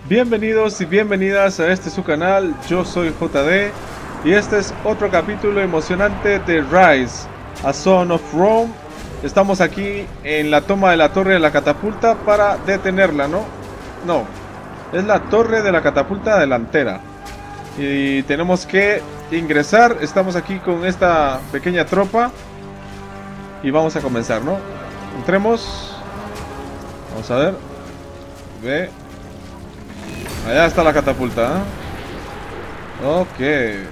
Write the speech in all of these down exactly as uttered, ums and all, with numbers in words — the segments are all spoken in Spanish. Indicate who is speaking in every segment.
Speaker 1: Bienvenidos y bienvenidas a este su canal, yo soy J D y este es otro capítulo emocionante de Rise, A Son of Rome. Estamos aquí en la toma de la torre de la catapulta para detenerla, ¿no? No, es la torre de la catapulta delantera. Y tenemos que ingresar, estamos aquí con esta pequeña tropa y vamos a comenzar, ¿no? Entremos. Vamos a ver. Ve. Allá está la catapulta, ¿eh? Ok.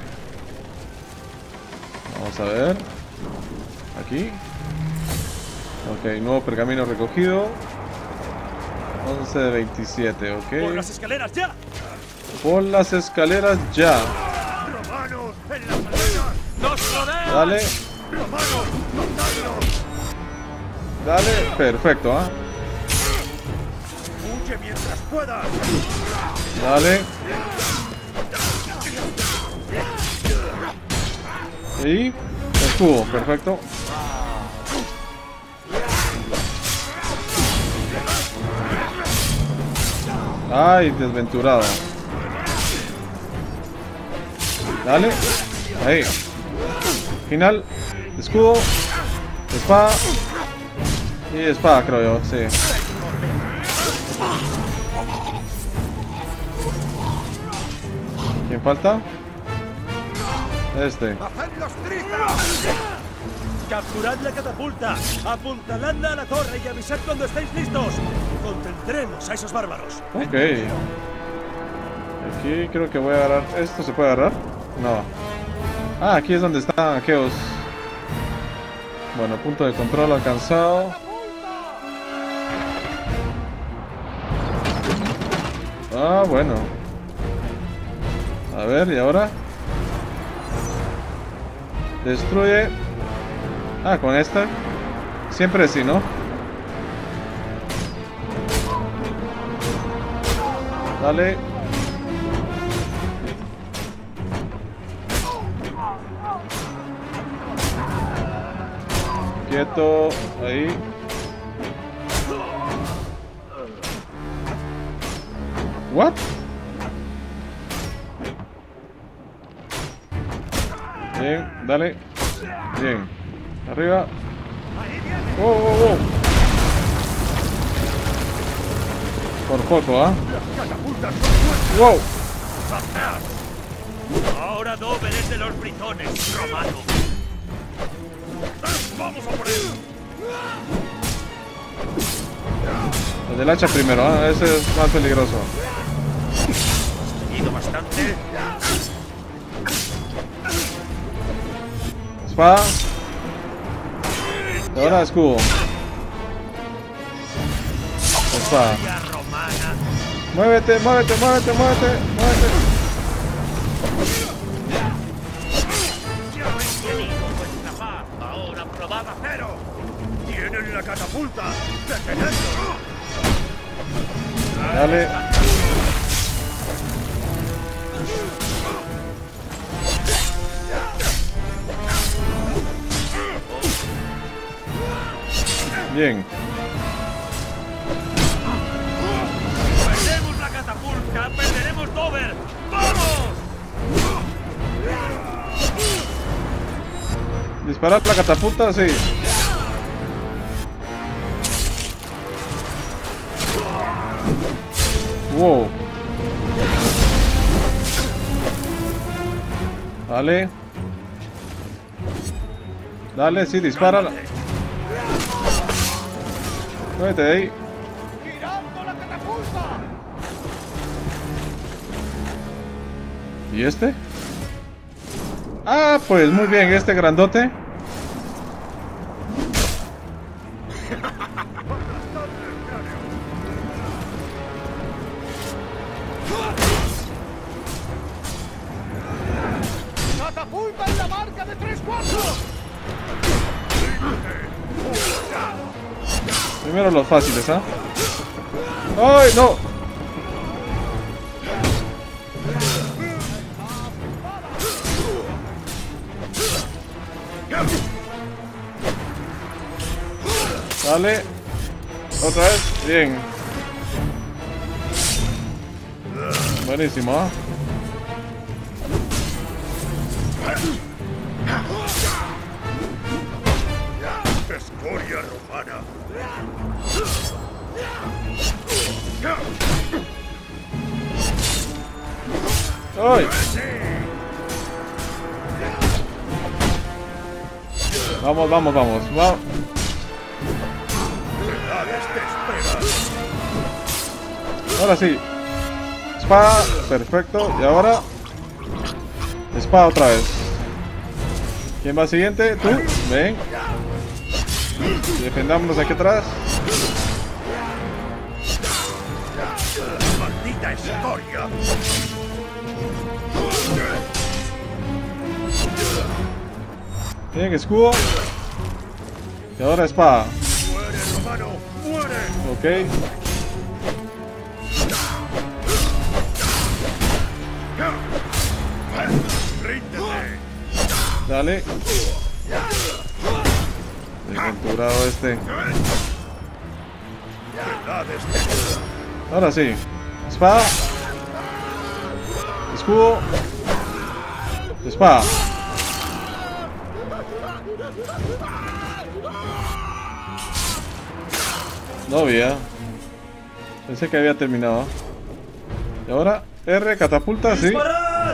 Speaker 1: Vamos a ver. Aquí. Ok, nuevo pergamino recogido. once de veintisiete, ok.
Speaker 2: ¡Por las escaleras ya!
Speaker 1: Por las escaleras ya.
Speaker 2: ¡Romanos en las arenas! ¡Nos rodean!
Speaker 1: Dale.
Speaker 2: ¡Romanos, matadlos!
Speaker 1: Dale. Perfecto, ¿ah? ¿eh?
Speaker 2: ¡Huye mientras puedas!
Speaker 1: Dale. Y escudo, perfecto. Ay, desventurado. Dale. Ahí. Final. Escudo. Espada. Y espada, creo yo, sí. ¿Quién falta? Este.
Speaker 2: ¡Bajad los trizas! ¡Capturad la catapulta! ¡Apuntaladla a la torre y avisad cuando estéis listos! ¡Contendremos a esos bárbaros!
Speaker 1: Ok. Aquí creo que voy a agarrar. ¿Esto se puede agarrar? No. Ah, aquí es donde están aquellos. Bueno, punto de control alcanzado. Ah, bueno. A ver, ¿y ahora? Destruye. Ah, con esta. Siempre sí, ¿no? Dale. Quieto. Ahí. What? Bien, dale. Bien. Arriba. Oh, oh, oh. Por poco, ¿ah? ¿eh? Wow.
Speaker 2: Ahora Dover es de los britones, romano. ¡Vamos a por él!
Speaker 1: El del hacha primero, ¿ah? ¿eh? Ese es más peligroso.
Speaker 2: Hemos tenido bastante.
Speaker 1: Espada. Y ahora escudo. Espada.
Speaker 2: Romana.
Speaker 1: Muévete, muévete, muévete, muévete, muévete.
Speaker 2: Ya habéis tenido vuestra paz. Ahora probad acero. ¡Tienen la catapulta! ¡Detenedlo!
Speaker 1: Dale. Bien.
Speaker 2: ¡Perdemos la catapulta! ¡Perderemos Dover! ¡Vamos!
Speaker 1: Disparar la catapulta, sí. Wow. Dale. Dale, sí, dispara. Muévete de ahí.
Speaker 2: ¡Girando la catapulta!
Speaker 1: ¿Y este? Ah, pues muy bien, este grandote.
Speaker 2: ¡Catapulta en la marca de tres cuartos!
Speaker 1: Primero los fáciles, ¿ah? ¡Ay, no! Dale. Otra vez. Bien. Buenísimo, ¿eh?
Speaker 2: Escoria romana.
Speaker 1: ¡Ay! Vamos, vamos, vamos. Va. Ahora sí. Espada. Perfecto. Y ahora. Espada otra vez. ¿Quién va siguiente? Tú. Ven. Defendámonos aquí atrás.
Speaker 2: Maldita escoria.
Speaker 1: Bien, escudo. Y ahora espada.
Speaker 2: Muere, romano. Muere.
Speaker 1: Ok.
Speaker 2: Ríndete.
Speaker 1: Dale. Desventurado este. Ahora sí. Espada. Escudo. Espada. No había. Pensé que había terminado. Y ahora R, catapulta, sí.
Speaker 2: ¡Disparad!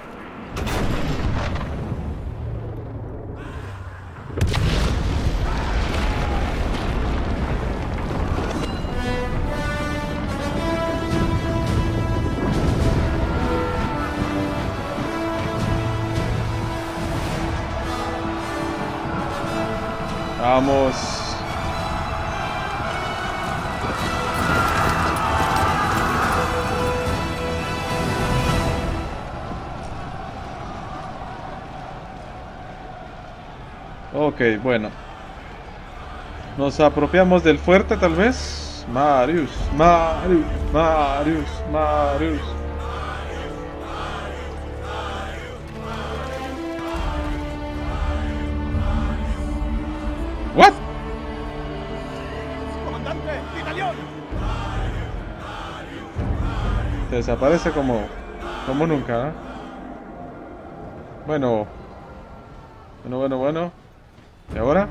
Speaker 1: Vamos. Ok, bueno. Nos apropiamos del fuerte, tal vez. Marius, Marius, Marius, Marius. What?
Speaker 2: Comandante, Vitalión.
Speaker 1: Se desaparece como como nunca, ¿eh? Bueno. Bueno, bueno, bueno. ¿Y ahora?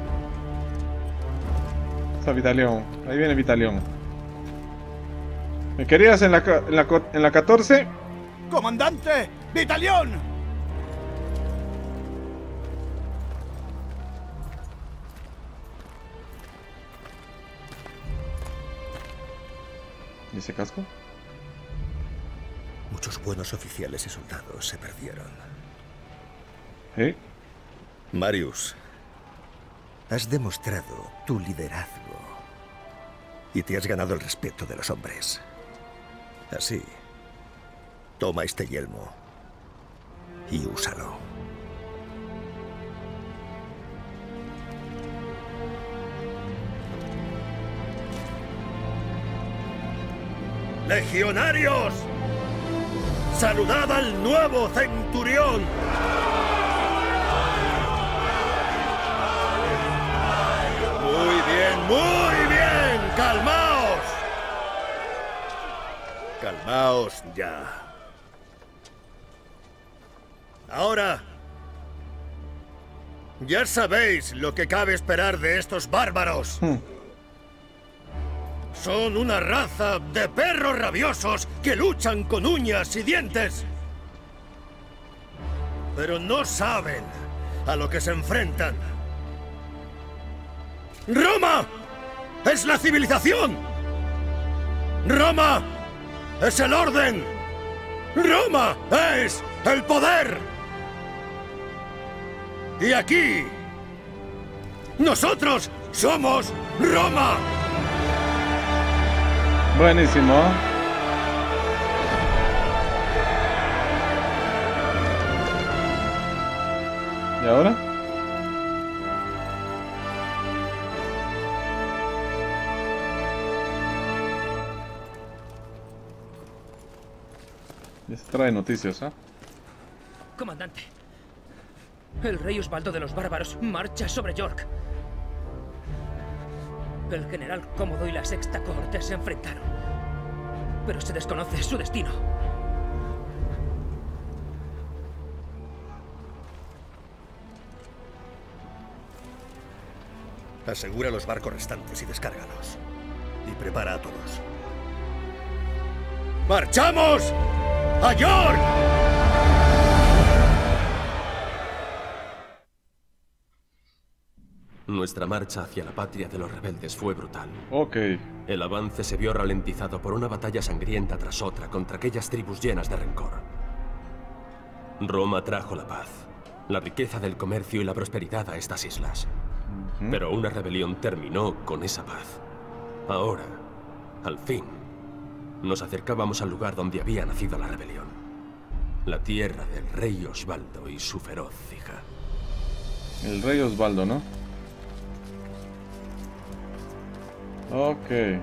Speaker 1: Está Vitalión. Ahí viene Vitalión. ¿Me querías en la, en la, en la catorce?
Speaker 2: Comandante, Vitalión.
Speaker 1: ¿Y ese casco?
Speaker 3: Muchos buenos oficiales y soldados se perdieron.
Speaker 1: ¿Eh?
Speaker 3: Marius, has demostrado tu liderazgo y te has ganado el respeto de los hombres. Así, toma este yelmo y úsalo.
Speaker 2: ¡Legionarios! ¡Saludad al nuevo centurión! Muy bien, muy bien. ¡Calmaos! Calmaos ya. Ahora, ya sabéis lo que cabe esperar de estos bárbaros.
Speaker 1: Hmm.
Speaker 2: Son una raza de perros rabiosos que luchan con uñas y dientes. Pero no saben a lo que se enfrentan. ¡Roma es la civilización! ¡Roma es el orden! ¡Roma es el poder! Y aquí, nosotros somos Roma.
Speaker 1: Buenísimo. ¿Y ahora? Ya se trae noticias, ¿ah? ¿eh?
Speaker 4: Comandante, el rey Osvaldo de los bárbaros marcha sobre York. El general Cómodo y la sexta cohorte se enfrentaron, pero se desconoce su destino.
Speaker 3: Asegura los barcos restantes y descárgalos. Y prepara a todos. ¡Marchamos! ¡A York!
Speaker 5: Nuestra marcha hacia la patria de los rebeldes fue brutal.
Speaker 1: Ok.
Speaker 5: El avance se vio ralentizado por una batalla sangrienta tras otra contra aquellas tribus llenas de rencor. Roma trajo la paz, la riqueza del comercio y la prosperidad a estas islas. Uh-huh. Pero una rebelión terminó con esa paz. Ahora, al fin, nos acercábamos al lugar donde había nacido la rebelión. La tierra del rey Osvaldo y su feroz hija.
Speaker 1: El rey Osvaldo, ¿no? Ok.
Speaker 5: Bien.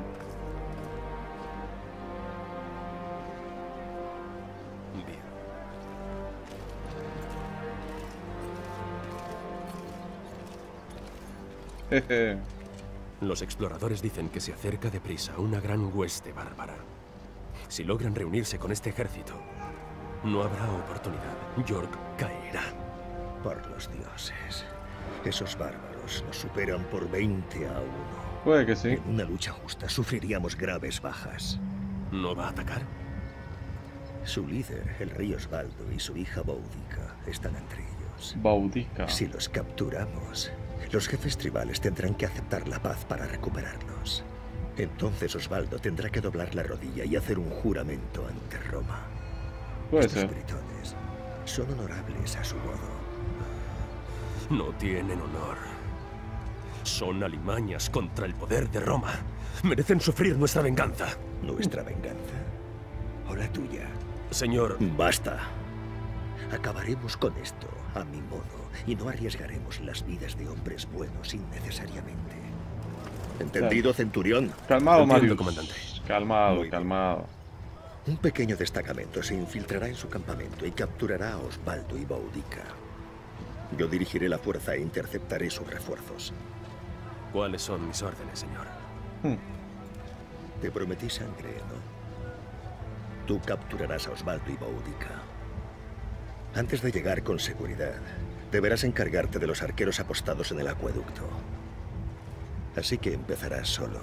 Speaker 1: Jeje.
Speaker 5: Los exploradores dicen que se acerca deprisa una gran hueste bárbara. Si logran reunirse con este ejército, no habrá oportunidad. York caerá.
Speaker 3: Por los dioses. Esos bárbaros nos superan por veinte a uno.
Speaker 1: Puede que sí.
Speaker 3: En una lucha justa sufriríamos graves bajas.
Speaker 5: ¿No va a atacar?
Speaker 3: Su líder, el rey Osvaldo, y su hija Boudica están entre ellos.
Speaker 1: Boudica.
Speaker 3: Si los capturamos, los jefes tribales tendrán que aceptar la paz para recuperarlos. Entonces Osvaldo tendrá que doblar la rodilla y hacer un juramento ante Roma.
Speaker 1: Puede
Speaker 3: Estos
Speaker 1: ser.
Speaker 3: britones son honorables a su modo.
Speaker 5: No tienen honor. Son alimañas contra el poder de Roma. Merecen sufrir nuestra venganza.
Speaker 3: ¿Nuestra venganza? ¿O la tuya?
Speaker 5: Señor...
Speaker 3: Basta. Acabaremos con esto a mi modo y no arriesgaremos las vidas de hombres buenos innecesariamente. ¿Entendido, centurión?
Speaker 1: Calmado,
Speaker 5: Entiendo,
Speaker 1: Marius.
Speaker 5: comandante.
Speaker 1: Calmado,
Speaker 3: Muy bien.
Speaker 1: calmado.
Speaker 3: Un pequeño destacamento se infiltrará en su campamento y capturará a Osvaldo y Boudica. Yo dirigiré la fuerza e interceptaré sus refuerzos.
Speaker 5: ¿Cuáles son mis órdenes, señor?
Speaker 1: Hmm.
Speaker 3: Te prometí sangre, ¿no? Tú capturarás a Osvaldo y Boudica. Antes de llegar con seguridad, deberás encargarte de los arqueros apostados en el acueducto. Así que empezarás solo.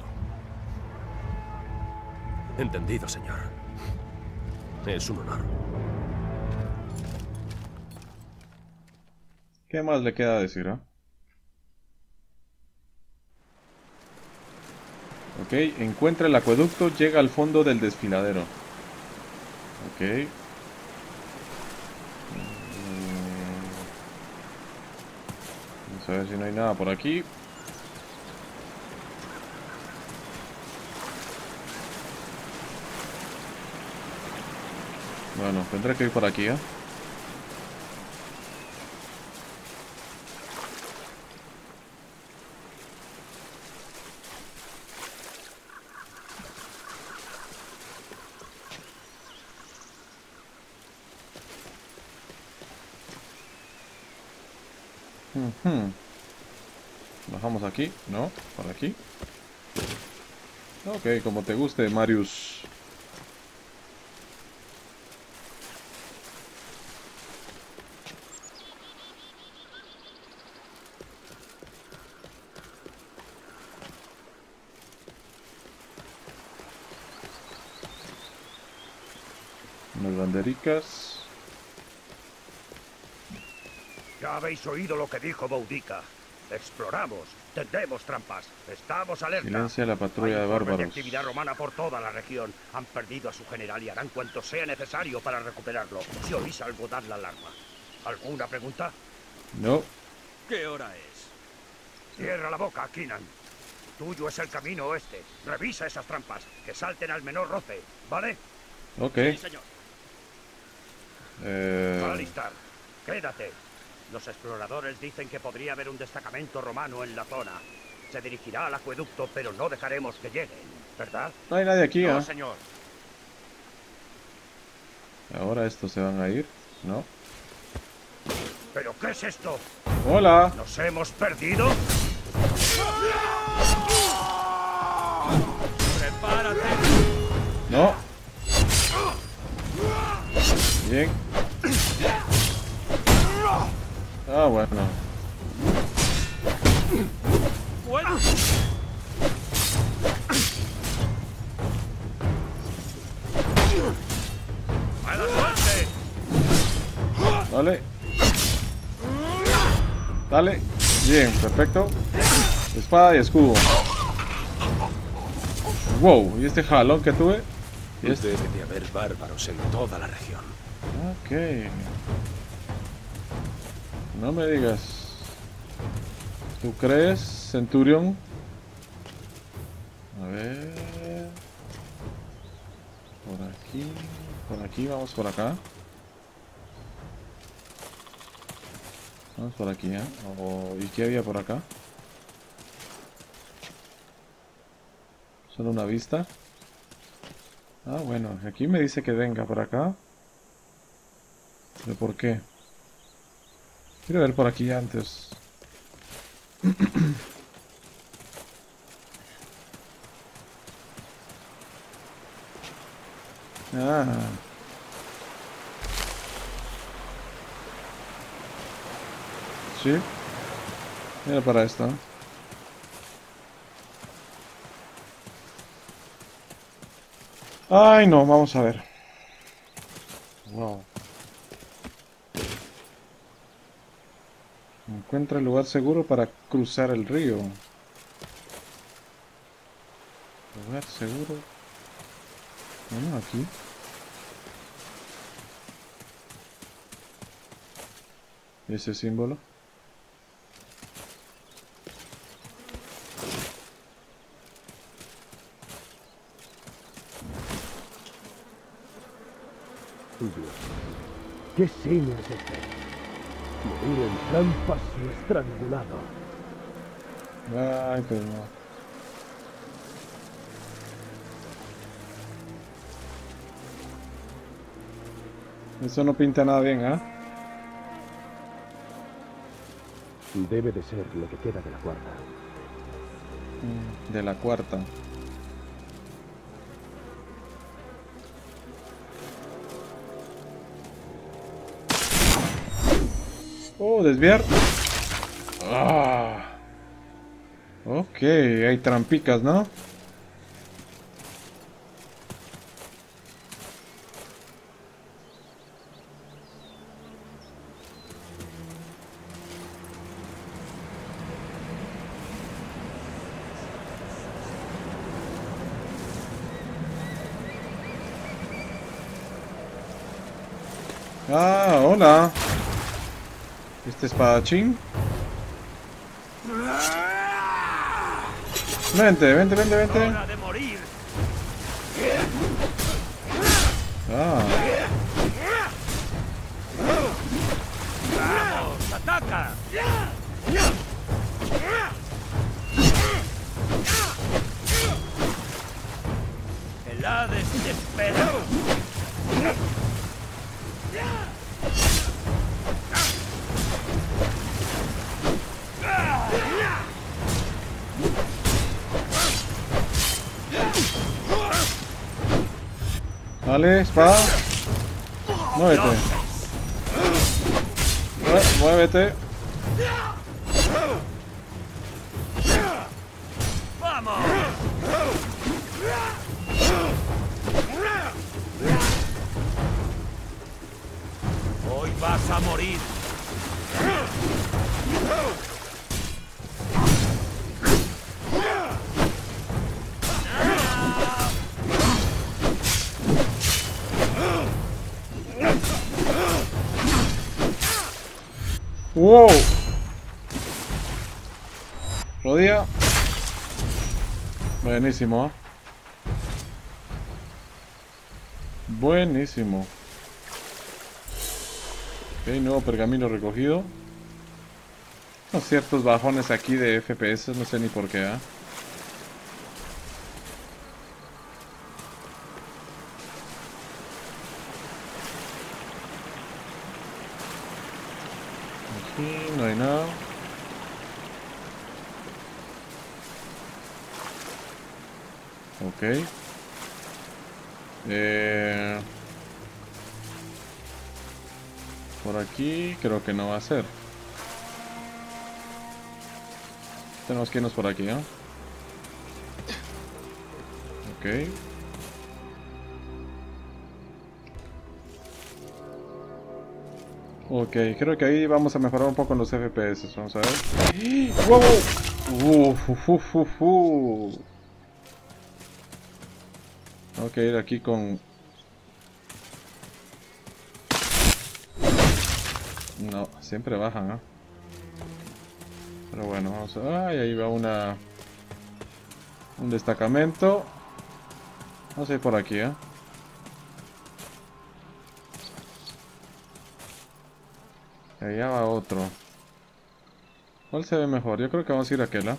Speaker 5: Entendido, señor. Es un honor.
Speaker 1: ¿Qué más le queda decir, eh? Ok, encuentra el acueducto, llega al fondo del desfiladero. Ok. Mm. Vamos a ver si no hay nada por aquí. Bueno, tendré que ir por aquí, ¿eh? Ujú. Bajamos aquí, ¿no? Por aquí. Ok, como te guste, Marius. Unas bandericas.
Speaker 2: Ya habéis oído lo que dijo Boudica. Exploramos, tendemos trampas, estamos alerta.
Speaker 1: Silencia la patrulla de
Speaker 2: Hay informes
Speaker 1: bárbaros.
Speaker 2: actividad romana por toda la región. Han perdido a su general y harán cuanto sea necesario para recuperarlo. Si oís algo, dad la alarma. ¿Alguna pregunta?
Speaker 1: No.
Speaker 2: ¿Qué hora es? Cierra la boca, Keenan. Tuyo es el camino oeste. Revisa esas trampas, que salten al menor roce, ¿vale?
Speaker 1: Ok.
Speaker 2: Sí, señor.
Speaker 1: Eh...
Speaker 2: Alistar, quédate. Los exploradores dicen que podría haber un destacamento romano en la zona. Se dirigirá al acueducto, pero no dejaremos que lleguen, ¿verdad?
Speaker 1: No hay nadie aquí,
Speaker 2: No,
Speaker 1: ¿eh?
Speaker 2: señor.
Speaker 1: Ahora estos se van a ir, ¿no?
Speaker 2: ¿Pero qué es esto?
Speaker 1: ¡Hola!
Speaker 2: ¿Nos hemos perdido? ¡Prepárate!
Speaker 1: ¡No! Bien. Ah, bueno.
Speaker 2: ¡Bueno! ¡Mala suerte!
Speaker 1: Dale. Dale. Bien, perfecto. Espada y escudo. Wow, ¿y este jalón que tuve? ¿Y este?
Speaker 5: Debe de haber bárbaros en toda la región.
Speaker 1: Ok. No me digas. ¿Tú crees, Centurión? A ver. Por aquí. Por aquí, vamos por acá. Vamos por aquí, ¿eh? O, ¿y qué había por acá? Solo una vista. Ah, bueno, aquí me dice que venga por acá. ¿Pero por qué? Quiero ver por aquí antes. Ah. Sí. Mira para esto. Ay, no, vamos a ver. Wow. Encuentra el lugar seguro para cruzar el río. Lugar seguro. Bueno, aquí. Ese símbolo.
Speaker 6: ¿Qué signo es este? Morir en trampas y estrangulado.
Speaker 1: Ay, pero no. Eso no pinta nada bien, ¿ah? ¿eh?
Speaker 6: Debe de ser lo que queda de la cuarta.
Speaker 1: De la cuarta. Oh, desviar. Ah. Ok, hay trampicas, ¿no? Ah, hola. Este espadachín. Vente, vente, vente, vente.
Speaker 2: ¡Hora de morir!
Speaker 1: Ah.
Speaker 2: ¡Vamos, ataca! ¡El Hades te espera!
Speaker 1: Vale, espada. Muévete. Mue- Muévete.
Speaker 2: ¡Vamos! Hoy vas a morir.
Speaker 1: Wow. Rodilla. Buenísimo. ¿Eh? Buenísimo. Ok, nuevo pergamino recogido. No, ciertos bajones aquí de F P S, no sé ni por qué, ¿eh? Aquí no hay nada. Ok. Eh, por aquí creo que no va a ser. Tenemos que irnos por aquí, ¿no? Ok. Ok, creo que ahí vamos a mejorar un poco los F P S. Vamos a ver. ¡Wow! Uf, uf, uf, uf, uf. Tengo que ir aquí con... No, siempre bajan, ¿no? Pero bueno, vamos a... Ay, ahí va una... Un destacamento. Vamos a ir por aquí, ¿eh? Allá va otro. ¿Cuál se ve mejor? Yo creo que vamos a ir a aquel, ¿eh?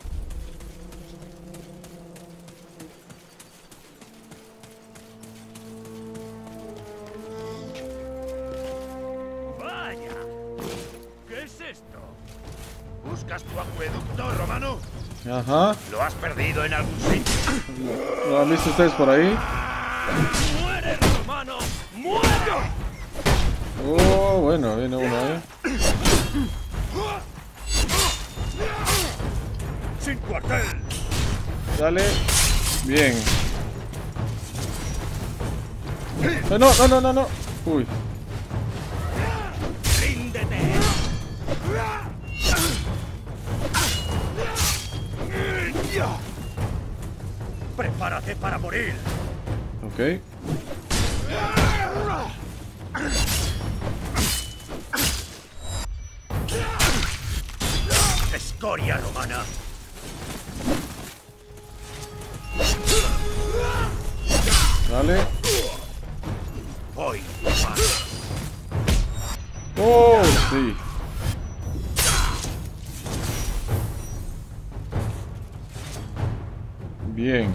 Speaker 2: ¡Vaya! ¿Qué es esto? ¿Buscas tu acueducto, Romano?
Speaker 1: Ajá.
Speaker 2: ¿Lo has perdido en algún sitio?
Speaker 1: ¿Lo han visto ustedes por ahí?
Speaker 2: ¡Muere, Romano! ¡Muere!
Speaker 1: Oh, bueno, viene uno ahí.
Speaker 2: ¡Sin cuartel!
Speaker 1: Dale. Bien. No, no, no, no, no. Uy.
Speaker 2: ¡Ríndete! ¡Prepárate para morir!
Speaker 1: Ok.
Speaker 2: ¡Escoria romana!
Speaker 1: Dale.
Speaker 2: Hoy.
Speaker 1: Oh, sí. Bien.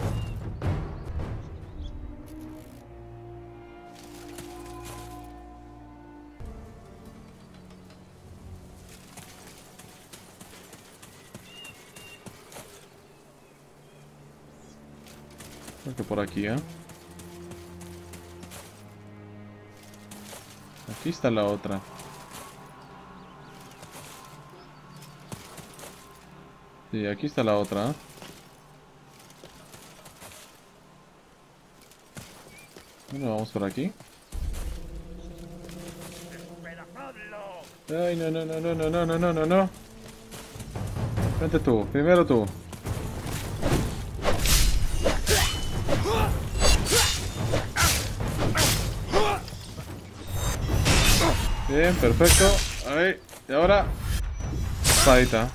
Speaker 1: Creo que por aquí, ¿eh? Aquí está la otra. Sí, aquí está la otra, ¿eh? Bueno, vamos por aquí. Ay, no, no, no, no, no, no, no, no, no, no. Vente tú, primero tú. Bien, perfecto. Ahí, y ahora... Espadita.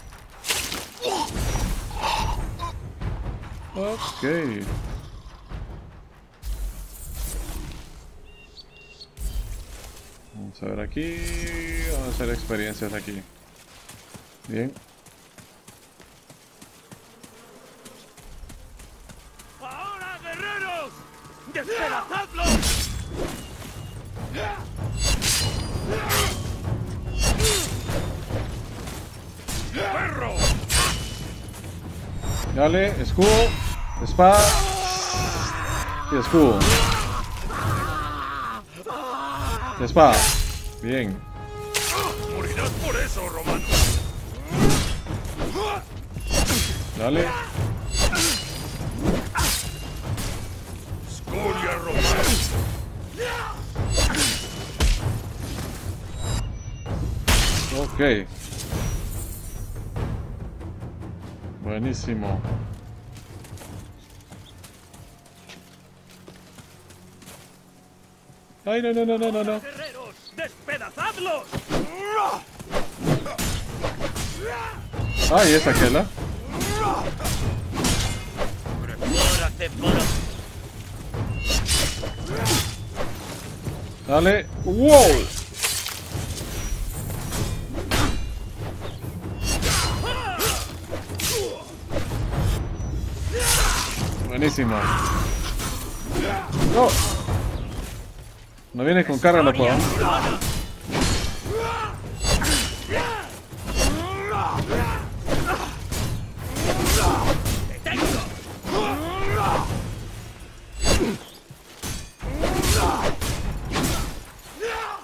Speaker 1: Ok. Vamos a ver aquí. Vamos a hacer experiencias aquí. Bien.
Speaker 2: ¡Ahora, guerreros! ¡Despedazadlos! ¡Perro!
Speaker 1: Dale, escudo, espada y escudo. Y espada. Bien.
Speaker 2: ¡Morirás por eso, Romano!
Speaker 1: Dale.
Speaker 2: ¡Escoria romana!
Speaker 1: Ok. Buenísimo. Ay, no, no, no, no, no, no.
Speaker 2: ¡Guerreros! ¡Despedazadlos!
Speaker 1: Ay, es aquella.
Speaker 2: ¡Prepárate para...
Speaker 1: Dale. ¡Wow! Buenísimo. No. No viene con carga, no puedo.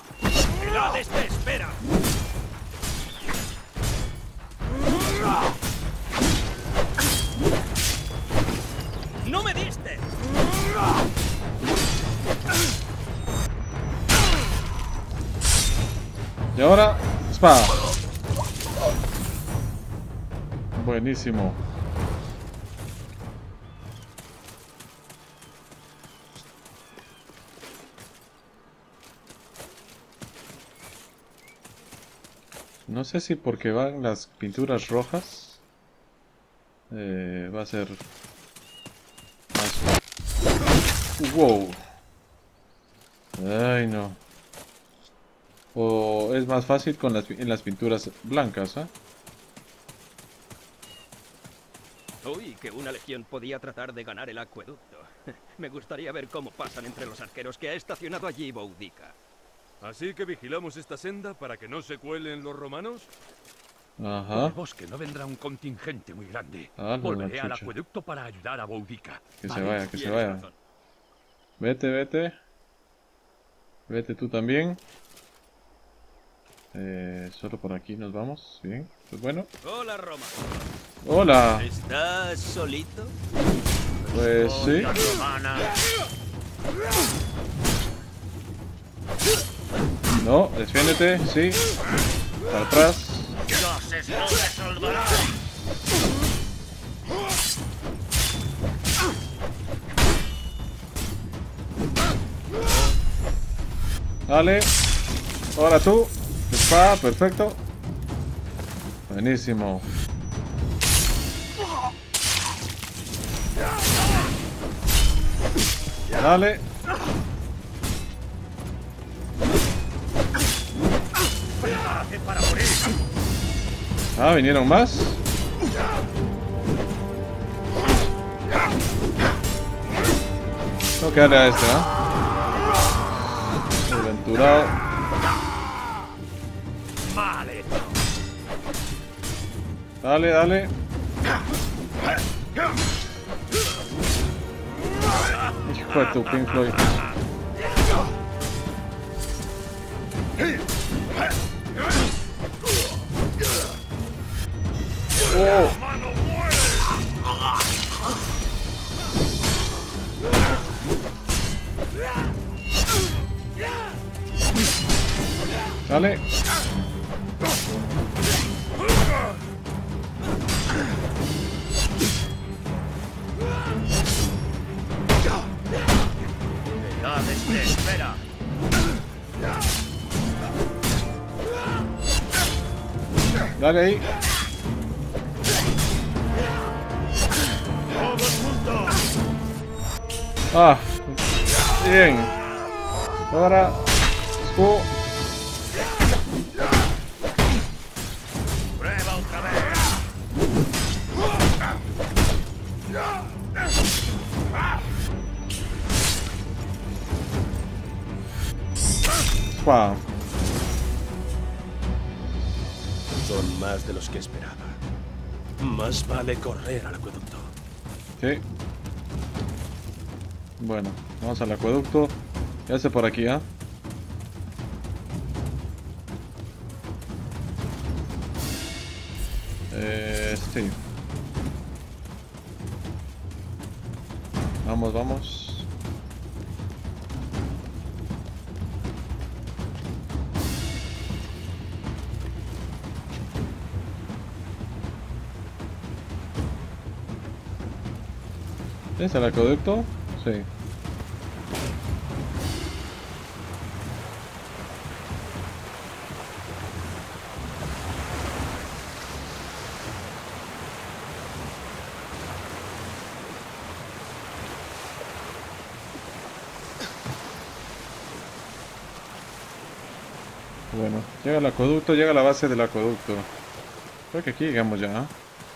Speaker 2: ¡El Hades te espera!
Speaker 1: Y ahora, espada. Buenísimo. No sé si porque van las pinturas rojas eh, va a ser más... Wow. Ay, no. O es más fácil con las, en las pinturas blancas, ¿eh?
Speaker 7: Uy, que una legión podía tratar de ganar el acueducto. Me gustaría ver cómo pasan entre los arqueros que ha estacionado allí Boudica.
Speaker 8: ¿Así que vigilamos esta senda para que no se cuelen los romanos?
Speaker 1: Ajá.
Speaker 2: Por el bosque no vendrá un contingente muy grande.
Speaker 1: Ah,
Speaker 2: Volveré
Speaker 1: la
Speaker 2: al
Speaker 1: chucha.
Speaker 2: acueducto para ayudar a Boudica.
Speaker 1: Que se
Speaker 2: Vale,
Speaker 1: vaya, que se
Speaker 7: Tienes
Speaker 1: vaya.
Speaker 7: razón.
Speaker 1: Vete, vete. Vete tú también. Eh, solo por aquí nos vamos. Bien. Pues bueno.
Speaker 7: Hola, Roma.
Speaker 1: Hola.
Speaker 7: ¿Estás solito?
Speaker 1: Pues sí.
Speaker 2: La romana.
Speaker 1: No, defiéndete. Sí. Para atrás.
Speaker 2: Dioses no te salvarán.
Speaker 1: Dale. Ahora tú. Espada, perfecto. Buenísimo. Dale.
Speaker 2: Prepárate para morir.
Speaker 1: Ah, vinieron más. Tengo que darle a este, ¿ah? Aventurado.
Speaker 2: Vale.
Speaker 1: Dale, dale. Hijo de tu Pink Floyd. Oh. Dale.
Speaker 2: Hades te espera.
Speaker 1: Dale ahí. Ah, bien. Ahora, escudo.
Speaker 2: Prueba otra vez.
Speaker 1: Wow.
Speaker 5: Son más de los que esperaba. Más vale correr al acueducto.
Speaker 1: Sí. Bueno, vamos al acueducto. Ya sé por aquí, ¿ah? ¿eh? Eh, sí. Vamos, vamos. ¿Es el acueducto? Sí. Bueno, llega el acueducto, llega a la base del acueducto. Creo que aquí llegamos ya, ¿eh?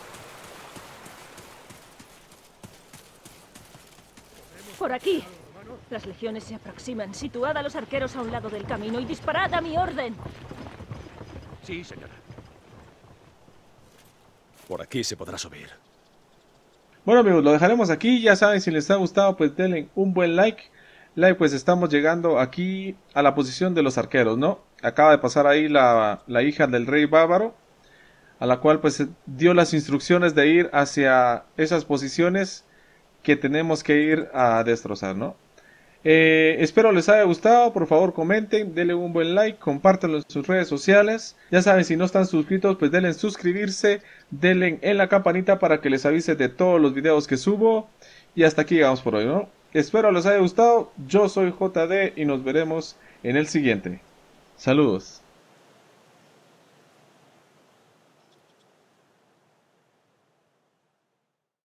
Speaker 9: Por aquí. Las legiones se aproximan. Situad a los arqueros a un lado del camino y disparad a mi orden.
Speaker 2: Sí, señora.
Speaker 5: Por aquí se podrá subir.
Speaker 1: Bueno amigos, lo dejaremos aquí. Ya saben, si les ha gustado pues denle un buen like. Like, pues estamos llegando aquí a la posición de los arqueros, ¿no? Acaba de pasar ahí la, la hija del rey bávaro, a la cual pues dio las instrucciones de ir hacia esas posiciones que tenemos que ir a destrozar, ¿no? Eh, espero les haya gustado. Por favor comenten, denle un buen like, compártanlo en sus redes sociales. Ya saben, si no están suscritos, pues denle en suscribirse, denle en la campanita para que les avise de todos los videos que subo. Y hasta aquí llegamos por hoy, ¿no? Espero les haya gustado. Yo soy J D y nos veremos en el siguiente. Saludos.